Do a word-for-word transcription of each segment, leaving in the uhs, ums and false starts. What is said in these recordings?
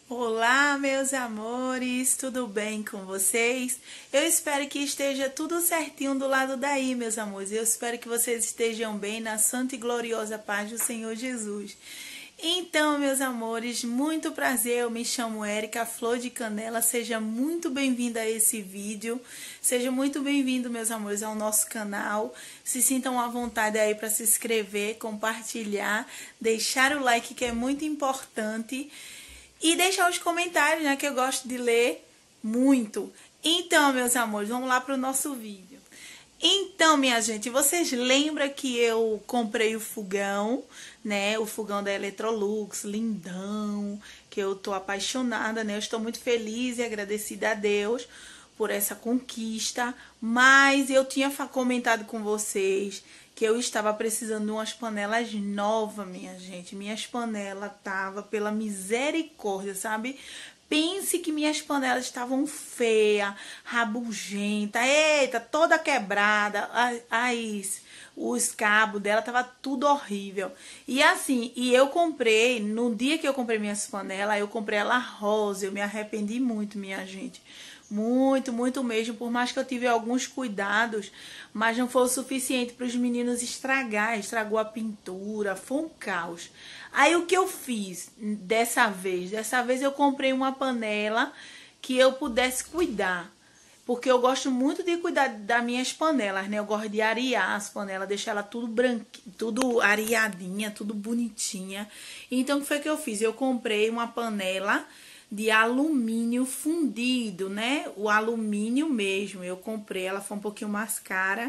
Olá, meus amores, tudo bem com vocês? Eu espero que esteja tudo certinho do lado daí, meus amores. Eu espero que vocês estejam bem na santa e gloriosa paz do Senhor Jesus. Então, meus amores, muito prazer, eu me chamo Érica Flor de Canela, seja muito bem-vinda a esse vídeo, seja muito bem-vindo, meus amores, ao nosso canal, se sintam à vontade aí para se inscrever, compartilhar, deixar o like que é muito importante e deixar os comentários, né, que eu gosto de ler muito. Então, meus amores, vamos lá para o nosso vídeo. Então, minha gente, vocês lembram que eu comprei o fogão, né? O fogão da Electrolux, lindão, que eu tô apaixonada, né? Eu estou muito feliz e agradecida a Deus por essa conquista, mas eu tinha comentado com vocês que eu estava precisando de umas panelas novas, minha gente. Minhas panelas tava pela misericórdia, sabe? Pense que minhas panelas estavam feias, rabugentas, eita, toda quebrada, ai, os cabos dela tava tudo horrível. E assim, e eu comprei, no dia que eu comprei minhas panelas, eu comprei ela rosa, eu me arrependi muito, minha gente. Muito, muito mesmo, por mais que eu tive alguns cuidados, mas não foi o suficiente para os meninos estragar, estragou a pintura, foi um caos. Aí o que eu fiz dessa vez? Dessa vez eu comprei uma panela que eu pudesse cuidar, porque eu gosto muito de cuidar das minhas panelas, né? Eu gosto de arear as panelas, deixar ela tudo branquinha, tudo areadinha, tudo bonitinha. Então o que foi que eu fiz? Eu comprei uma panela de alumínio fundido, né? O alumínio mesmo, eu comprei, ela foi um pouquinho mais cara.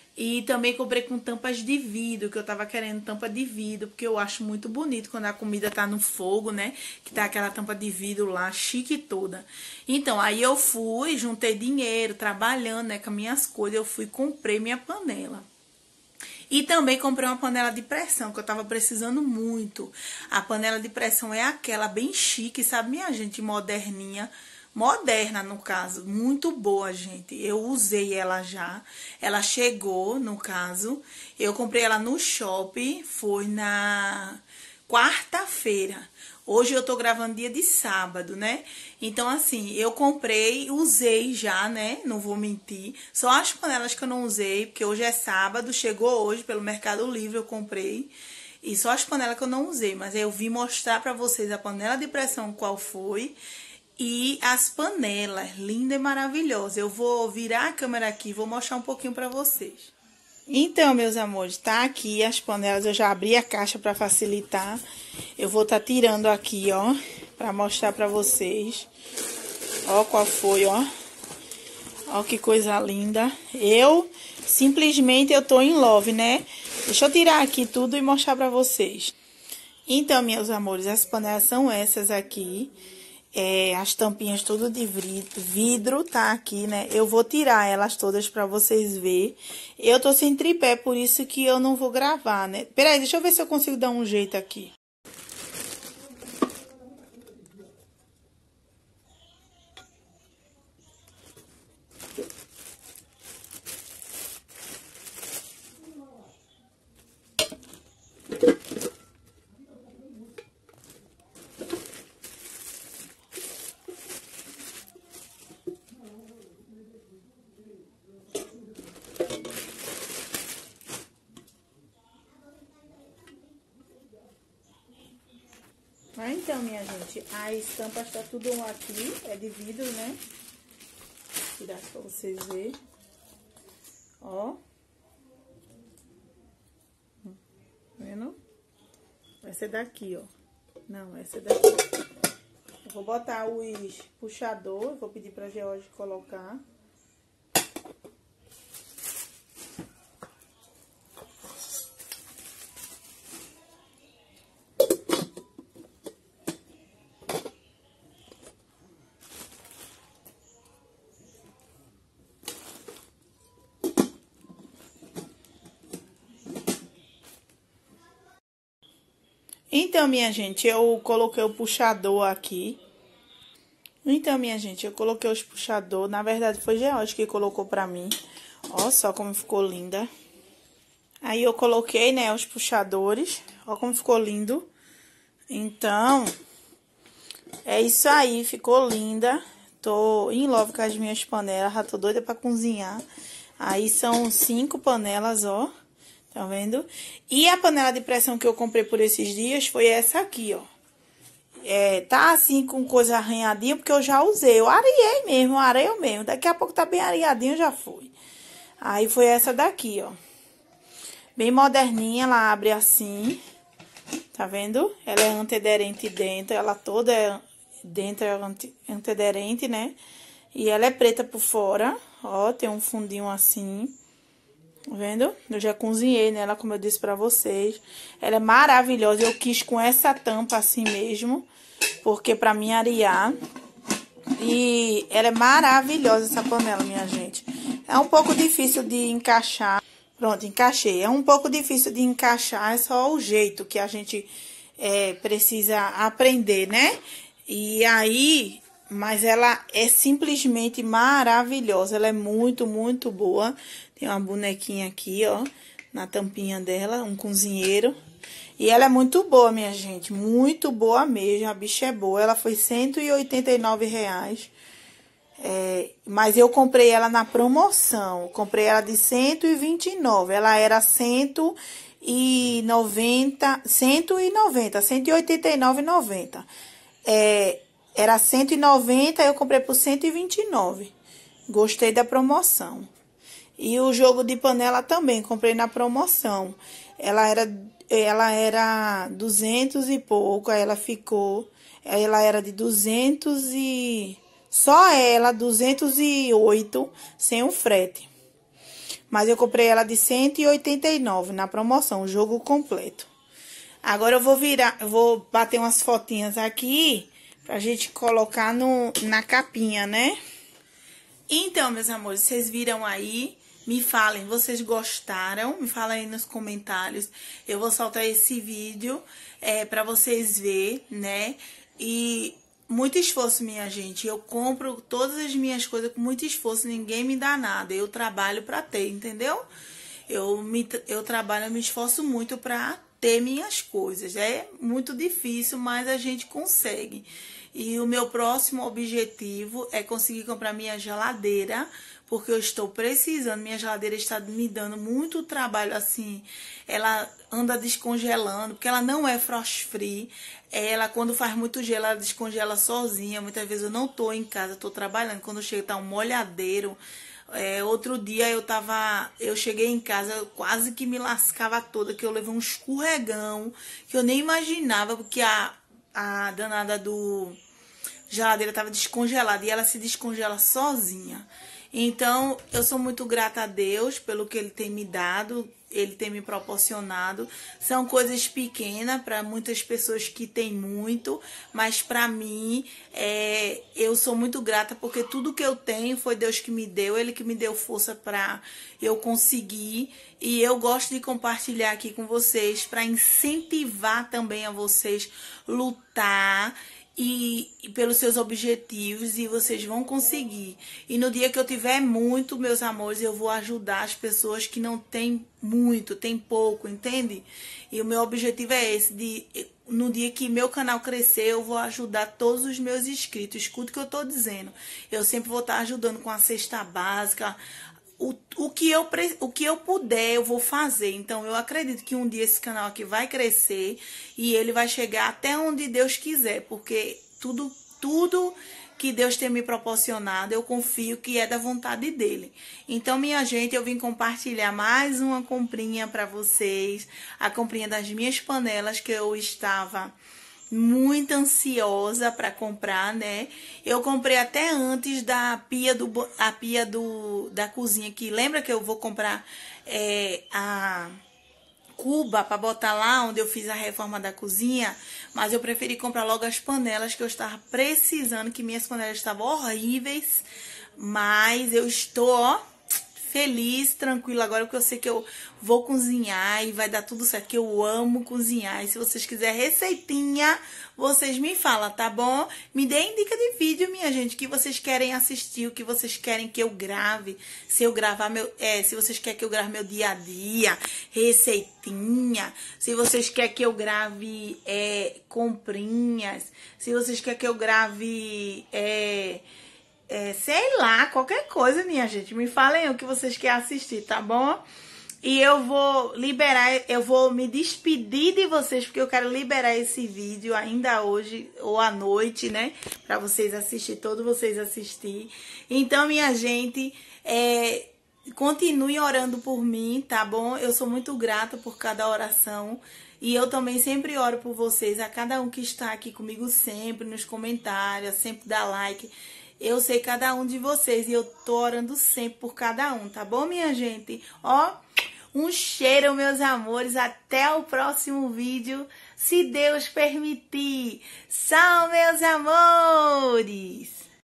E também comprei com tampas de vidro, que eu tava querendo tampa de vidro, porque eu acho muito bonito quando a comida tá no fogo, né? Que tá aquela tampa de vidro lá, chique toda. Então, aí eu fui, juntei dinheiro, trabalhando, né, com as minhas coisas, eu fui e comprei minha panela. E também comprei uma panela de pressão, que eu tava precisando muito. A panela de pressão é aquela bem chique, sabe, minha gente, moderninha. Moderna, no caso, muito boa, gente. Eu usei ela já. Ela chegou, no caso. Eu comprei ela no shopping, foi na quarta-feira. Hoje eu tô gravando dia de sábado, né? Então, assim, eu comprei, usei já, né? Não vou mentir. Só as panelas que eu não usei, porque hoje é sábado, chegou hoje pelo Mercado Livre, eu comprei. E só as panelas que eu não usei. Mas aí eu vim mostrar pra vocês a panela de pressão qual foi. E as panelas, linda e maravilhosa. Eu vou virar a câmera aqui e vou mostrar um pouquinho pra vocês. Então, meus amores, tá aqui as panelas. Eu já abri a caixa pra facilitar. Eu vou tá tirando aqui, ó, pra mostrar pra vocês. Ó qual foi, ó. Ó que coisa linda. Eu, simplesmente, eu tô em love, né? Deixa eu tirar aqui tudo e mostrar pra vocês. Então, meus amores, as panelas são essas aqui. É, as tampinhas tudo de vidro, tá aqui, né? Eu vou tirar elas todas pra vocês verem. Eu tô sem tripé, por isso que eu não vou gravar, né? Peraí, deixa eu ver se eu consigo dar um jeito aqui. Ah, então, minha gente, a estampa está tudo aqui, é de vidro, né? Vou tirar aqui pra vocês verem. Ó. Tá vendo? Essa é daqui, ó. Não, essa é daqui. Eu vou botar os puxador, vou pedir pra George colocar. Então, minha gente, eu coloquei o puxador aqui. Então, minha gente, eu coloquei os puxador. Na verdade, foi George que colocou pra mim. Ó só como ficou linda. Aí, eu coloquei, né, os puxadores. Ó como ficou lindo. Então, É isso aí, ficou linda. Tô em love com as minhas panelas, já tô doida pra cozinhar. Aí são cinco panelas, ó. Tá vendo? E a panela de pressão que eu comprei por esses dias foi essa aqui, ó. É, tá assim com coisa arranhadinha, porque eu já usei. Eu areei mesmo, arei eu mesmo. Daqui a pouco tá bem areadinho, já foi. Aí foi essa daqui, ó. Bem moderninha, ela abre assim. Tá vendo? Ela é antiaderente dentro, ela toda é dentro é antiaderente, né? E ela é preta por fora, ó, tem um fundinho assim. Tá vendo? Eu já cozinhei nela, como eu disse pra vocês. Ela é maravilhosa, eu quis com essa tampa assim mesmo, porque pra mim arear. E ela é maravilhosa essa panela, minha gente. É um pouco difícil de encaixar. Pronto, encaixei. É um pouco difícil de encaixar, é só o jeito que a gente é, precisa aprender, né? E aí, mas ela é simplesmente maravilhosa. Ela é muito, muito boa. Tem uma bonequinha aqui, ó, na tampinha dela, um cozinheiro. E ela é muito boa, minha gente, muito boa mesmo. A bicha é boa. Ela foi cento e oitenta e nove reais. É, mas eu comprei ela na promoção, comprei ela de cento e vinte e nove, ela era cento e noventa, cento e noventa, cento e oitenta e nove e noventa. É, era cento e noventa, eu comprei por cento e vinte e nove. Gostei da promoção. E o jogo de panela também, comprei na promoção. Ela era ela era duzentos e pouco, aí ela ficou, ela era de duzentos e só ela, duzentos e oito, sem o frete. Mas eu comprei ela de cento e oitenta e nove na promoção, o jogo completo. Agora eu vou virar, eu vou bater umas fotinhas aqui pra gente colocar no, na capinha, né? Então, meus amores, vocês viram aí? Me falem, vocês gostaram? Me falem aí nos comentários. Eu vou soltar esse vídeo é, pra vocês verem, né? E muito esforço, minha gente. Eu compro todas as minhas coisas com muito esforço. Ninguém me dá nada. Eu trabalho pra ter, entendeu? Eu, me, eu trabalho, eu me esforço muito pra ter minhas coisas. É muito difícil, mas a gente consegue. E o meu próximo objetivo é conseguir comprar minha geladeira, porque eu estou precisando. Minha geladeira está me dando muito trabalho, assim. Ela anda descongelando, porque ela não é frost free. Ela, quando faz muito gelo, ela descongela sozinha. Muitas vezes eu não tô em casa, tô trabalhando. Quando chega, tá um molhadeiro. É, outro dia eu tava, eu cheguei em casa, eu quase que me lascava toda, que eu levei um escorregão, que eu nem imaginava, porque a, a danada do geladeira tava descongelada e ela se descongela sozinha. Então, eu sou muito grata a Deus pelo que Ele tem me dado, Ele tem me proporcionado. São coisas pequenas para muitas pessoas que têm muito, mas para mim, é, eu sou muito grata porque tudo que eu tenho foi Deus que me deu, Ele que me deu força para eu conseguir. E eu gosto de compartilhar aqui com vocês para incentivar também a vocês lutar E, e pelos seus objetivos, e vocês vão conseguir. E no dia que eu tiver muito, meus amores, eu vou ajudar as pessoas que não têm muito, têm pouco, entende? E o meu objetivo é esse, de no dia que meu canal crescer, eu vou ajudar todos os meus inscritos. Escuta o que eu tô dizendo. Eu sempre vou estar ajudando com a cesta básica. O, o, que eu, o que eu puder, eu vou fazer. Então, eu acredito que um dia esse canal aqui vai crescer e ele vai chegar até onde Deus quiser, porque tudo, tudo que Deus tem me proporcionado, eu confio que é da vontade dele. Então, minha gente, eu vim compartilhar mais uma comprinha para vocês, a comprinha das minhas panelas que eu estava muito ansiosa para comprar, né? Eu comprei até antes da pia do a pia do da cozinha, que lembra que eu vou comprar é, a cuba para botar lá onde eu fiz a reforma da cozinha, mas eu preferi comprar logo as panelas que eu estava precisando, que minhas panelas estavam horríveis, mas eu estou ó, feliz, tranquila agora, porque eu sei que eu vou cozinhar e vai dar tudo certo, que eu amo cozinhar. E se vocês quiserem receitinha, vocês me falam, tá bom? Me deem dica de vídeo, minha gente, que vocês querem assistir, o que vocês querem que eu grave. Se eu gravar meu... É, se vocês querem que eu grave meu dia a dia, receitinha. Se vocês querem que eu grave é, comprinhas. Se vocês querem que eu grave... É, É, sei lá, qualquer coisa, minha gente. Me falem o que vocês querem assistir, tá bom? E eu vou liberar, eu vou me despedir de vocês, porque eu quero liberar esse vídeo ainda hoje ou à noite, né? Pra vocês assistir, todos vocês assistir. Então, minha gente, é, continue orando por mim, tá bom? Eu sou muito grata por cada oração. E eu também sempre oro por vocês, a cada um que está aqui comigo sempre, nos comentários, sempre dá like. Eu sei cada um de vocês e eu tô orando sempre por cada um, tá bom, minha gente? Ó, um cheiro, meus amores. Até o próximo vídeo, se Deus permitir. Tchau, meus amores!